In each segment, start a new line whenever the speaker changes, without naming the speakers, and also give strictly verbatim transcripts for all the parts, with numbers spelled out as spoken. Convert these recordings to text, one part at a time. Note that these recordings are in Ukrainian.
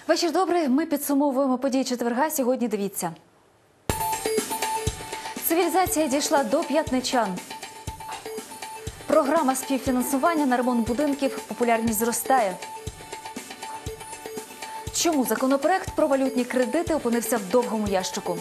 Вечір добрий. Ми підсумовуємо події четверга. Сьогодні дивіться. Цивілізація дійшла до п'ятничан. Програма співфінансування на ремонт будинків, популярність зростає. Чому законопроект про валютні кредити опинився в довгому ящику?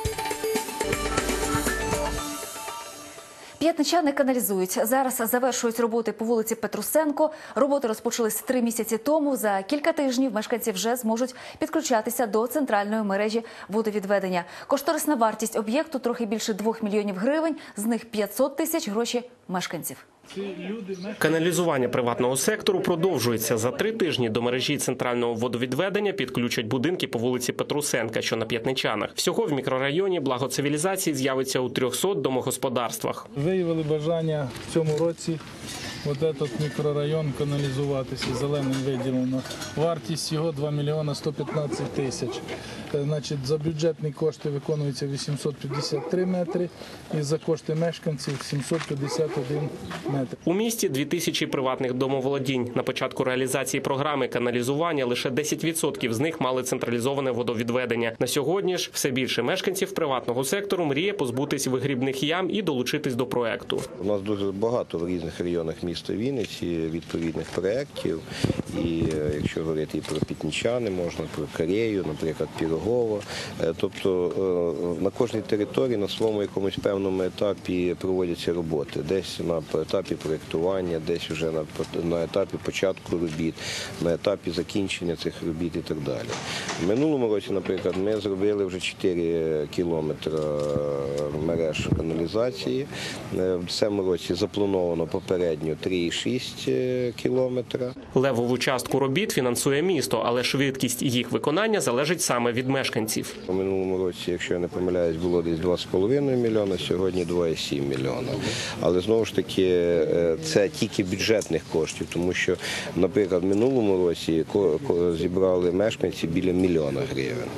П'ятничани каналізують. Зараз завершують роботи по вулиці Петрусенко. Роботи розпочались три місяці тому. За кілька тижнів мешканці вже зможуть підключатися до центральної мережі водовідведення. Кошторисна вартість об'єкту трохи більше двох мільйонів гривень, з них п'ятсот тисяч – гроші мешканців.
Каналізування приватного сектору продовжується. За три тижні до мережі центрального водовідведення підключать будинки по вулиці Петрусенка, що на П'ятничанах. Всього в мікрорайоні «Благо цивілізації» з'явиться у трьохсот домогосподарствах.
Виявили бажання в цьому році ось цей мікрорайон каналізуватися, зеленим виділено. Вартість його два мільйони сто п'ятнадцять тисяч. Значить, за бюджетні кошти виконується вісімсот п'ятдесят три метри і за кошти мешканців сімсот п'ятдесят один метр.
У місті дві тисячі приватних домоволодінь. На початку реалізації програми каналізування лише десять відсотків з них мали централізоване водовідведення. На сьогодні ж все більше мешканців приватного сектору мріє позбутись вигрібних ям і долучитись до проекту.
У нас дуже багато в різних районах міста Вінниці відповідних проєктів. І якщо говорити і про П'ятничани, можна про Карею, наприклад, Пірогово. Тобто на кожній території на своєму якомусь певному етапі проводяться роботи. Десь на етапі проєктування, десь вже на, на етапі початку робіт, на етапі закінчення цих робіт і так далі. В минулому році, наприклад, ми зробили вже чотири кілометри мереж каналізації. В цьому році заплановано попередньо три і шість кілометра.
Левову частку робіт фінансує місто, але швидкість їх виконання залежить саме від мешканців.
У минулому році, якщо я не помиляюсь, було десь два з половиною мільйона, сьогодні два і сім мільйона. Але знову ж таки, це тільки бюджетних коштів, тому що, наприклад, в минулому році зібрали мешканці біля мільйона гривень.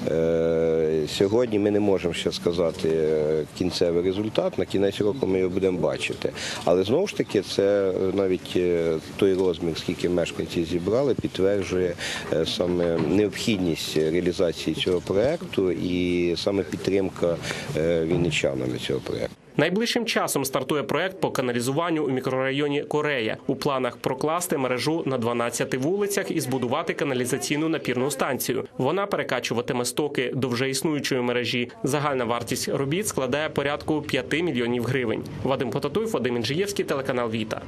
Сьогодні ми не можемо ще сказати кінцевий результат, на кінець року ми його будемо бачити. Але знову ж таки, це навіть той розмір, скільки мешканців зібрали, підтверджує саме необхідність реалізації цього проєкту і саме підтримка вінничанами цього проєкту.
Найближчим часом стартує проект по каналізуванню у мікрорайоні Корея. У планах прокласти мережу на дванадцяти вулицях і збудувати каналізаційну напірну станцію. Вона перекачуватиме стоки до вже існуючої мережі. Загальна вартість робіт складає порядку п'яти мільйонів гривень. Вадим Потатуєв, Вадим Інжиєвський, телеканал «Віта».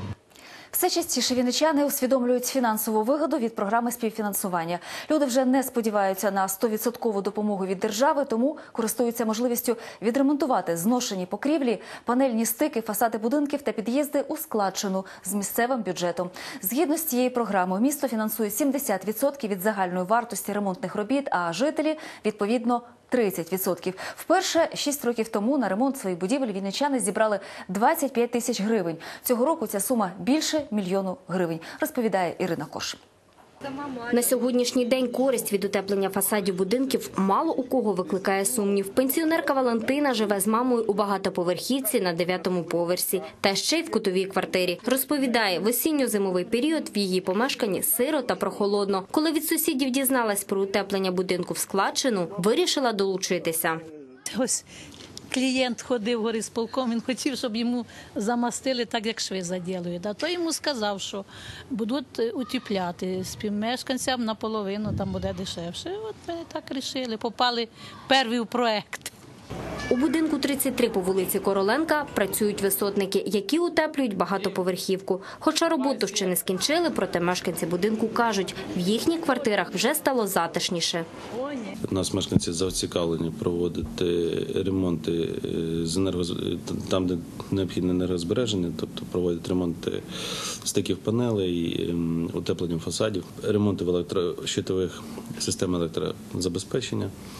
Все частіше вінничани усвідомлюють фінансову вигоду від програми співфінансування. Люди вже не сподіваються на сто відсотків допомогу від держави, тому користуються можливістю відремонтувати зношені покрівлі, панельні стики, фасади будинків та під'їзди у складчину з місцевим бюджетом. Згідно з цією програмою, місто фінансує сімдесят відсотків від загальної вартості ремонтних робіт, а жителі, відповідно, тридцять відсотків. Вперше шість років тому на ремонт своїх будівель вінничани зібрали двадцять п'ять тисяч гривень. Цього року ця сума більше мільйону гривень, розповідає Ірина Кош.
На сьогоднішній день користь від утеплення фасадів будинків мало у кого викликає сумнів. Пенсіонерка Валентина живе з мамою у багатоповерхівці на дев'ятому поверсі. Та ще й в кутовій квартирі. Розповідає, в осінньо-зимовий період в її помешканні сиро та прохолодно. Коли від сусідів дізналась про утеплення будинку в складчину, вирішила долучитися.
Ось клієнт ходив в горисполком, він хотів, щоб йому замастили так, як шви заділують. А то йому сказав, що будуть утепляти співмешканцям наполовину, там буде дешевше. От ми так вирішили, попали перші в проєкт.
У будинку тридцять три по вулиці Короленка працюють висотники, які утеплюють багатоповерхівку. Хоча роботу ще не скінчили, проте мешканці будинку кажуть, в їхніх квартирах вже стало затишніше.
У нас мешканці зацікавлені проводити ремонти з енерго... там, де необхідне енергозбереження, тобто проводять ремонти стиків панелей, утепленням фасадів, ремонти в електрощитових систем електрозабезпечення.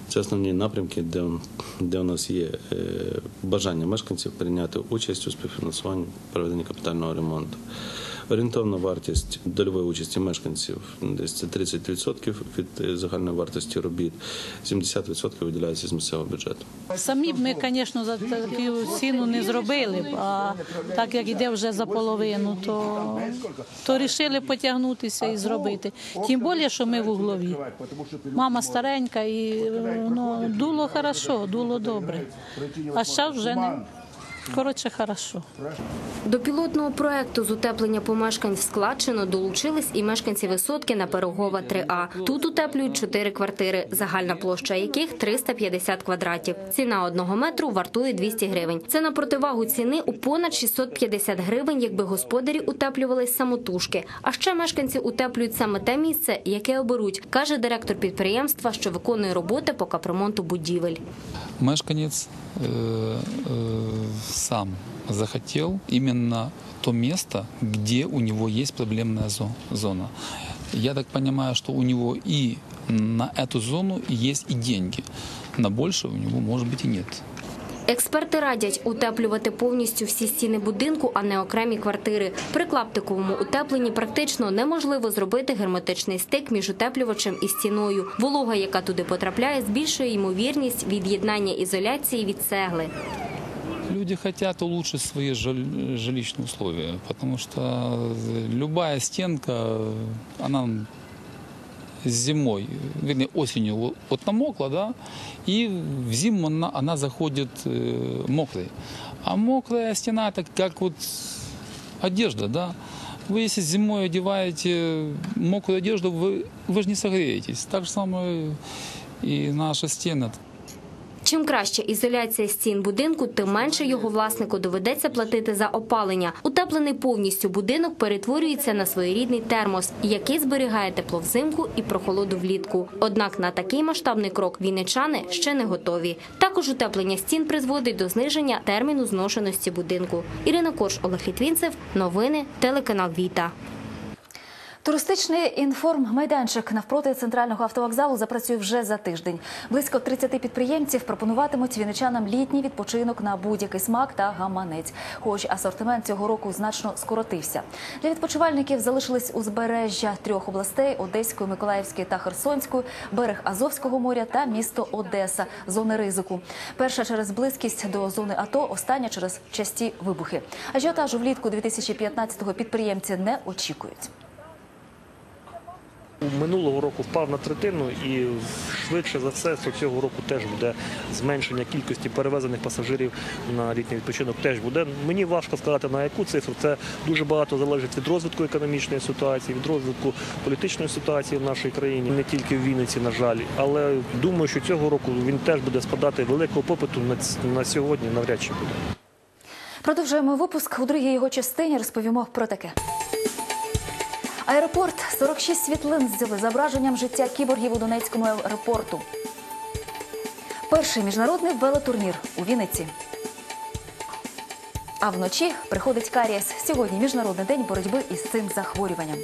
Це основні напрямки, де, де у нас є е, бажання мешканців прийняти участь у співфінансуванні проведення капітального ремонту. Орієнтовна вартість дольової участі мешканців десь це тридцять відсотків від загальної вартості робіт, сімдесят відсотків виділяється з місцевого бюджету.
Самі б ми, звісно, за таку ціну не зробили б, а так як йде вже за половину, то, то рішили потягнутися і зробити. Тим більше, що ми в углові. Мама старенька і ну, дуло хорошо, дуло добре, а зараз вже не. Коротше, хорошо.
До пілотного проекту з утеплення помешкань в складчину долучились і мешканці висотки на Пирогова три А. Тут утеплюють чотири квартири, загальна площа яких триста п'ятдесят квадратів. Ціна одного метру вартує двісті гривень. Це на противагу ціни у понад шістсот п'ятдесят гривень, якби господарі утеплювались самотужки. А ще мешканці утеплюють саме те місце, яке оберуть, каже директор підприємства, що виконує роботи по капремонту будівель.
Мешканець э, э, сам захотел именно то место, где у него есть проблемная зона. Я так понимаю, что у него и на эту зону есть и деньги. На больше у него, может быть, и нет.
Експерти радять утеплювати повністю всі стіни будинку, а не окремі квартири. При клаптиковому утепленні практично неможливо зробити герметичний стик між утеплювачем і стіною. Волога, яка туди потрапляє, збільшує ймовірність від'єднання ізоляції від цегли.
Люди хотят улучшить свои жилищные условия, потому что любая стенка, она зимой, вернее осенью вот намокла, да, и в зиму она, она заходит э, мокрой. А мокрая стена – это как вот одежда, да. Вы если зимой одеваете мокрую одежду, вы, вы же не согреетесь. Так же самое и наши стены.
Чим краще ізоляція стін будинку, тим менше його власнику доведеться платити за опалення. Утеплений повністю будинок перетворюється на своєрідний термос, який зберігає тепло взимку і прохолоду влітку. Однак на такий масштабний крок вінничани ще не готові. Також утеплення стін призводить до зниження терміну зношеності будинку. Ірина Корж, Олег Літвінцев. Новини. Телеканал Віта.
Туристичний інформмайданчик навпроти центрального автовокзалу запрацює вже за тиждень. Близько тридцяти підприємців пропонуватимуть вінничанам літній відпочинок на будь-який смак та гаманець. Хоч асортимент цього року значно скоротився. Для відпочивальників залишились узбережжя трьох областей – Одеської, Миколаївської та Херсонської, берег Азовського моря та місто Одеса – зони ризику. Перша через близькість до зони АТО, остання через часті вибухи. Ажіотажу влітку дві тисячі п'ятнадцятого підприємці не очікують.
Минулого року впав на третину і швидше за все, що цього року теж буде зменшення кількості перевезених пасажирів на літній відпочинок теж буде. Мені важко сказати, на яку цифру. Це дуже багато залежить від розвитку економічної ситуації, від розвитку політичної ситуації в нашій країні, не тільки в Вінниці, на жаль. Але думаю, що цього року він теж буде спадати, великого попиту на сьогодні навряд чи буде.
Продовжуємо випуск. У другій його частині розповімо про таке. Аеропорт. сорок шість світлин з зображенням життя кіборгів у Донецькому аеропорту. Перший міжнародний велотурнір у Вінниці. А вночі приходить карієс. Сьогодні Міжнародний день боротьби із цим захворюванням.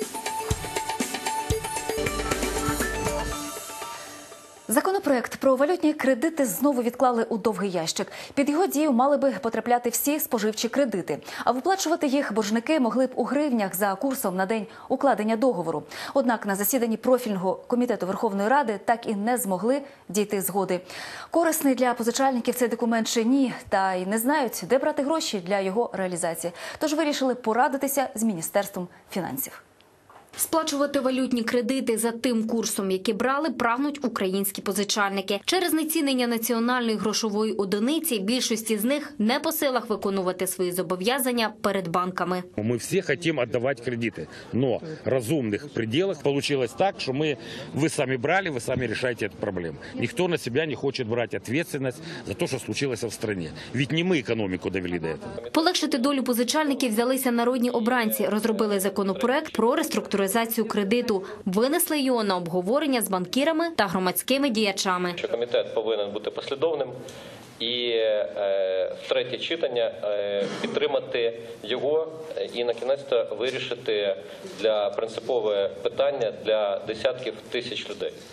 Законопроект про валютні кредити знову відклали у довгий ящик. Під його дію мали би потрапляти всі споживчі кредити. А виплачувати їх боржники могли б у гривнях за курсом на день укладення договору. Однак на засіданні профільного комітету Верховної Ради так і не змогли дійти згоди. Корисний для позичальників цей документ чи ні, та й не знають, де брати гроші для його реалізації. Тож вирішили порадитися з Міністерством фінансів.
Сплачувати валютні кредити за тим курсом, який брали, прагнуть українські позичальники. Через знецінення національної грошової одиниці більшості з них не по силах виконувати свої зобов'язання перед банками.
Ми всі хочемо віддавати кредити, але в розумних пределах вийшло так, що ми, ви самі брали, ви самі вирішуєте цю проблему. Ніхто на себе не хоче брати відповідальність за те, що случилося в країні. Ведь не ми економіку довели до цього.
Полегшити долю позичальників взялися народні обранці, розробили законопроект про реструктуризацію кредиту. Винесли його на обговорення з банкірами та громадськими діячами.
Комітет повинен бути послідовним і е, в третє читання е, підтримати його і на кінець-то вирішити для принципове питання для десятків тисяч людей.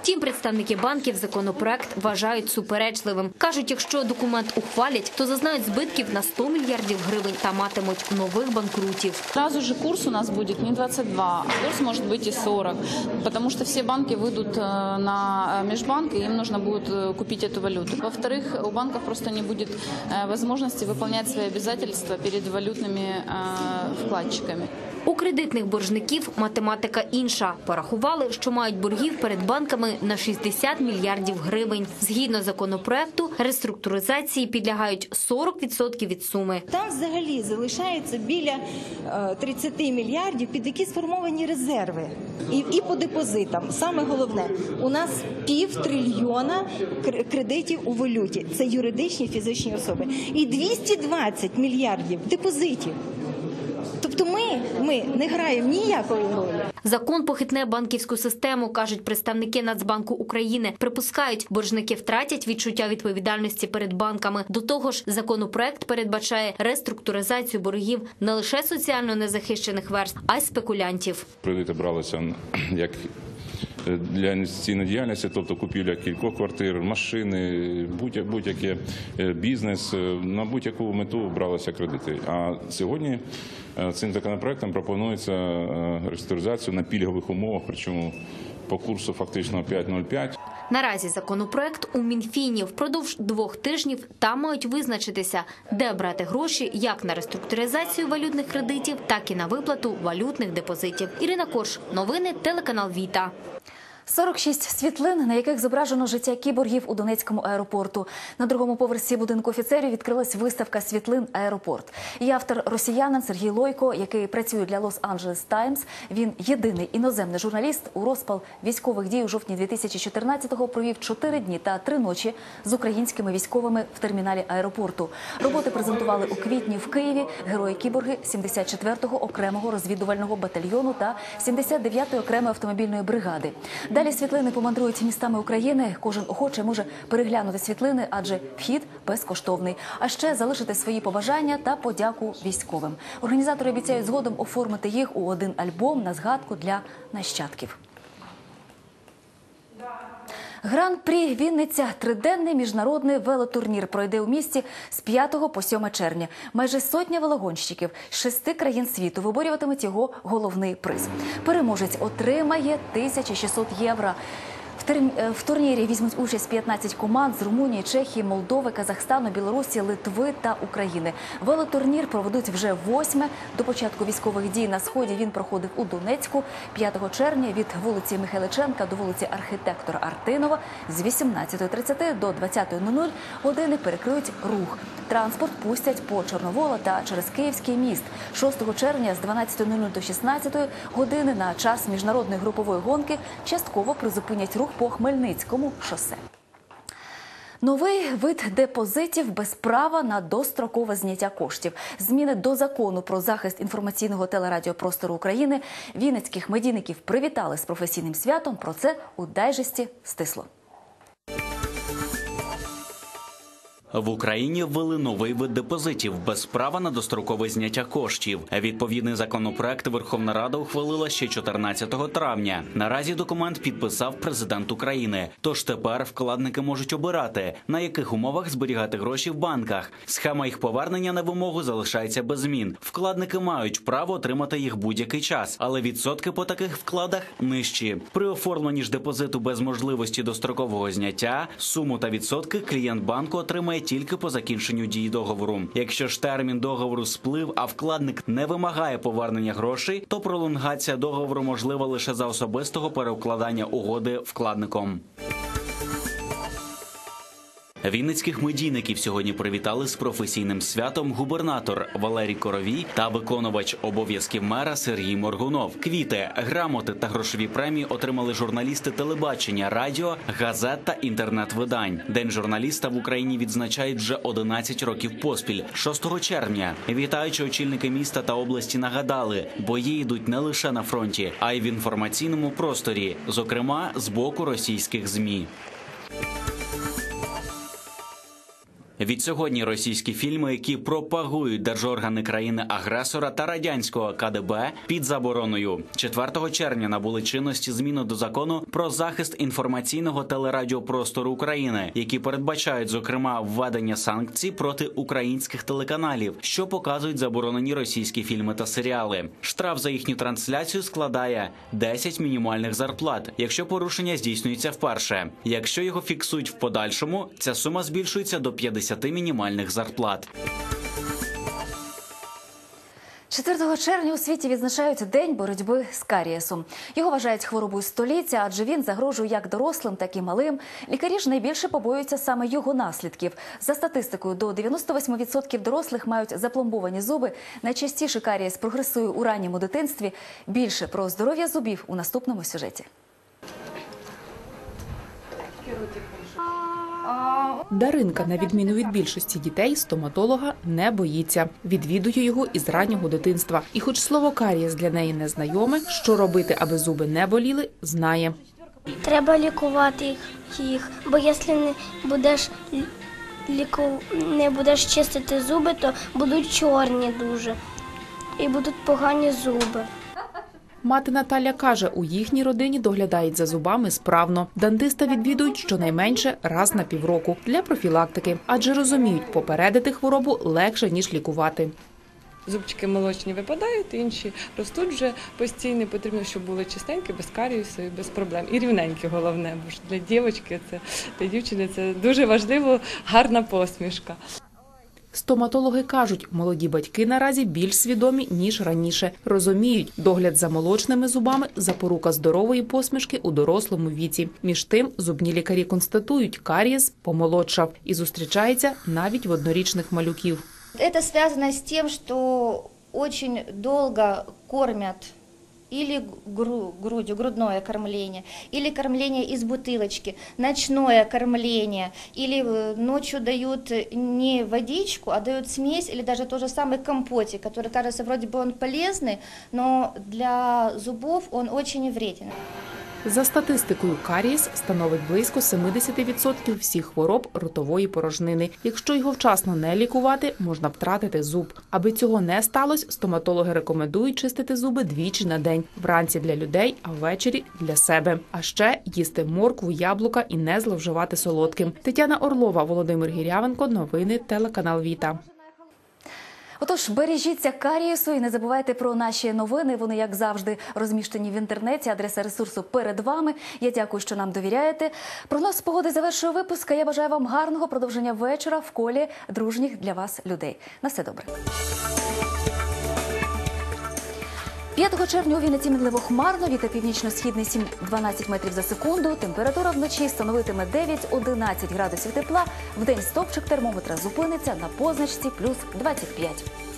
Втім, представники банків законопроект вважають суперечливим. Кажуть, якщо документ ухвалять, то зазнають збитків на сто мільярдів гривень та матимуть нових банкрутів.
Сразу же курс у нас будет не двадцать два, а курс может быть и сорок, потому что все банки выйдут на межбанк, и им нужно будет купить эту валюту. Во-вторых, у банков просто не будет возможности выполнять свои обязательства перед валютными вкладчиками.
У кредитних боржників математика інша. Порахували, що мають боргів перед банками на шістдесят мільярдів гривень. Згідно законопроекту, реструктуризації підлягають сорок відсотків від суми.
Там взагалі залишається біля тридцяти мільярдів, під які сформовані резерви. І, і по депозитам. Саме головне, у нас пів трильйона кредитів у валюті. Це юридичні фізичні особи. І двісті двадцять мільярдів депозитів. Тобто ми, ми не граємо ніякої ролі.
Закон похитне банківську систему, кажуть представники Нацбанку України. Припускають, боржники втратять відчуття відповідальності перед банками. До того ж, законопроект передбачає реструктуризацію боргів не лише соціально незахищених верств, а й спекулянтів.
Кредити бралися як для інвестиційної діяльності, тобто купівля кількох квартир, машини, будь-який бізнес, на будь-яку мету бралися кредити. А сьогодні цим законопроектом пропонується реструктуризацію на пільгових умовах, причому по курсу фактично п'ять нуль п'ять.
Наразі законопроект у Мінфіні. Впродовж двох тижнів там мають визначитися, де брати гроші як на реструктуризацію валютних кредитів, так і на виплату валютних депозитів. Ірина Корж, новини, телеканал Віта.
сорок шість світлин, на яких зображено життя кіборгів у Донецькому аеропорту. На другому поверсі будинку офіцерів відкрилась виставка світлин «Аеропорт». Її автор – росіянин Сергій Лойко, який працює для Лос-Анджелес Таймс. Він єдиний іноземний журналіст. У розпал військових дій у жовтні дві тисячі чотирнадцятого провів чотири дні та три ночі з українськими військовими в терміналі аеропорту. Роботи презентували у квітні в Києві герої-кіборги сімдесят четвертого окремого розвідувального батальйону та сімдесят дев'ятої окремої автомобільної бригади. Далі світлини помандрують містами України. Кожен охочий може переглянути світлини, адже вхід безкоштовний. А ще залишити свої побажання та подяку військовим. Організатори обіцяють згодом оформити їх у один альбом на згадку для нащадків. Гран-прі Вінниця – триденний міжнародний велотурнір пройде у місті з п'ятого по сьоме червня. Майже сотня велогонщиків з шести країн світу виборюватимуть його головний приз. Переможець отримає тисячу шістсот євро. В турнірі візьмуть участь п'ятнадцять команд з Румунії, Чехії, Молдови, Казахстану, Білорусі, Литви та України. Велотурнір проведуть вже восьме. До початку військових дій на Сході він проходив у Донецьку. п'ятого червня від вулиці Михайличенка до вулиці Архітектора Артинова з вісімнадцятої тридцяти до двадцятої нуль нуль години перекриють рух. Транспорт пустять по Чорновола та через Київський міст. шостого червня з дванадцятої нуль нуль до шістнадцятої години на час міжнародної групової гонки частково призупинять рух по Хмельницькому шосе. Новий вид депозитів без права на дострокове зняття коштів. Зміни до закону про захист інформаційного телерадіопростору України вінницьких медійників привітали з професійним святом. Про це у дайджесті стисло.
В Україні ввели новий вид депозитів без права на дострокове зняття коштів. Відповідний законопроект Верховна Рада ухвалила ще чотирнадцятого травня. Наразі документ підписав президент України. Тож тепер вкладники можуть обирати, на яких умовах зберігати гроші в банках. Схема їх повернення на вимогу залишається без змін. Вкладники мають право отримати їх будь-який час, але відсотки по таких вкладах нижчі. При оформленні ж депозиту без можливості дострокового зняття суму та відсотки клієнт банку отримає тільки по закінченню дії договору. Якщо ж термін договору сплив, а вкладник не вимагає повернення грошей, то пролонгація договору можлива лише за особистого переукладання угоди вкладником. Вінницьких медійників сьогодні привітали з професійним святом губернатор Валерій Коровій та виконувач обов'язків мера Сергій Моргунов. Квіти, грамоти та грошові премії отримали журналісти телебачення, радіо, газет та інтернет-видань. День журналіста в Україні відзначають вже одинадцять років поспіль, шостого червня. Вітаючи очільники міста та області нагадали, бої йдуть не лише на фронті, а й в інформаційному просторі, зокрема з боку російських ЗМІ. Відсьогодні російські фільми, які пропагують держоргани країни-агресора та радянського ка де бе, під забороною. четвертого червня набули чинності зміни до закону про захист інформаційного телерадіопростору України, які передбачають, зокрема, введення санкцій проти українських телеканалів, що показують заборонені російські фільми та серіали. Штраф за їхню трансляцію складає десять мінімальних зарплат, якщо порушення здійснюється вперше. Якщо його фіксують в подальшому, ця сума збільшується до п'ятдесяти мінімальних зарплат.
четвертого червня у світі відзначають День боротьби з карієсом. Його вважають хворобою століття, адже він загрожує як дорослим, так і малим. Лікарі ж найбільше побоюються саме його наслідків. За статистикою, до дев'яноста восьми відсотків дорослих мають запломбовані зуби. Найчастіше карієс прогресує у ранньому дитинстві. Більше про здоров'я зубів у наступному сюжеті.
Даринка, на відміну від більшості дітей, стоматолога не боїться. Відвідує його із раннього дитинства. І хоч слово карієс для неї не знайоме, що робити, аби зуби не боліли, знає.
Треба лікувати їх, їх. Бо якщо не будеш, ліку... не будеш чистити зуби, то будуть чорні дуже і будуть погані зуби.
Мати Наталя каже, у їхній родині доглядають за зубами справно. Дантиста відвідують щонайменше раз на півроку для профілактики, адже розуміють, попередити хворобу легше, ніж лікувати.
Зубчики молочні випадають, інші ростуть вже постійно. Потрібно, щоб були чистенькі, без карієсу і без проблем. І рівненькі, головне, бо ж для дівчинки, це, для дівчини це дуже важливо, гарна посмішка.
Стоматологи кажуть, молоді батьки наразі більш свідомі, ніж раніше. Розуміють, догляд за молочними зубами – запорука здорової посмішки у дорослому віці. Між тим, зубні лікарі констатують, карієс помолодшав і зустрічається навіть в однорічних малюків.
Це зв'язано з тим, що дуже довго кормять или грудью, грудное кормление, или кормление из бутылочки, ночное кормление, или ночью дают не водичку, а дают смесь, или даже тот же самый компотик, который, кажется, вроде бы он полезный, но для зубов он очень вреден.
За статистикою, карієс становить близько сімдесят відсотків всіх хвороб ротової порожнини. Якщо його вчасно не лікувати, можна втратити зуб. Аби цього не сталося, стоматологи рекомендують чистити зуби двічі на день. Вранці для людей, а ввечері для себе. А ще їсти моркву, яблука і не зловживати солодким. Тетяна Орлова, Володимир Гірявенко. Новини телеканал Віта.
Отож, бережіться карієсу і не забувайте про наші новини. Вони, як завжди, розміщені в інтернеті. Адреса ресурсу перед вами. Я дякую, що нам довіряєте. Прогноз погоди завершує випуск. Я бажаю вам гарного продовження вечора в колі дружніх для вас людей. На все добре. п'ятого червня у Вінниці мінливо хмарно, вітер північно-східний сім-дванадцять метрів за секунду. Температура вночі становитиме дев'ять-одинадцять градусів тепла. Вдень стопчик термометра зупиниться на позначці плюс двадцять п'ять.